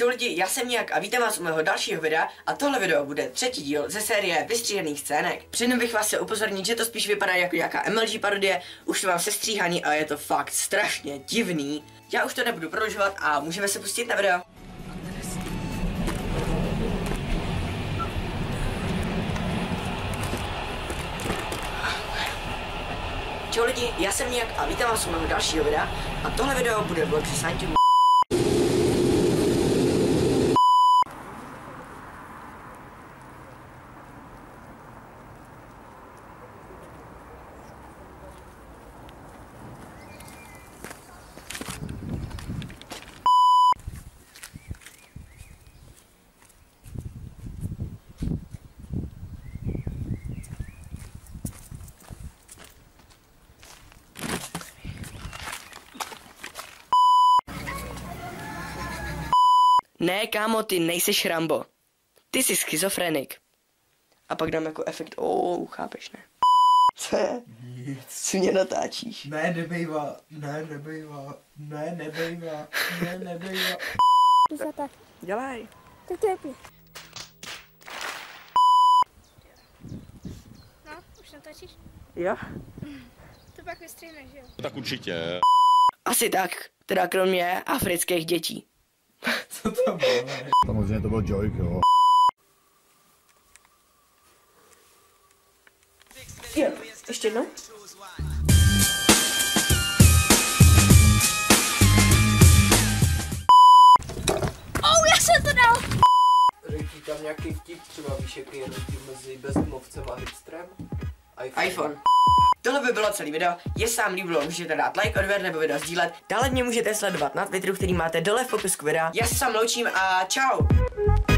Čau lidi, já jsem Nějak a vítám vás u mého dalšího videa a tohle video bude třetí díl ze série vystříhaných scének. Předem bych vás chtěl upozornit, že to spíš vypadá jako nějaká MLG parodie, už to mám sestříhaný a je to fakt strašně divný. Já už to nebudu prodlužovat a můžeme se pustit na video. Čau lidi, já jsem Nějak a vítám vás u mého dalšího videa a tohle video bude vlog se Santiago. Ne, kámo, ty nejseš Rambo. Ty jsi schizofrenik. A pak dám jako efekt, chápeš, ne? Co je? Nic. Co mě natáčíš? Ne, nebejvá. Tak. Dělej. Tak to je pět. No, už natáčíš? Jo? To pak vystřihneš, jo? Tak určitě. Asi tak, teda kromě afrických dětí. Co to bylo? Samozřejmě to byl joke, jo. Jo, ještě jednou. Já jsem to dal! Řekni tam nějaký vtip, třeba víš, jaký je rozdíl mezi bezdomovcem a hipsterem? iPhone. Tohle by bylo celý video, jestli vám líbilo, můžete dát like, odběr nebo video sdílet. Dále mě můžete sledovat na Twitteru, který máte dole v popisku videa. Já se s vámi loučím a čau!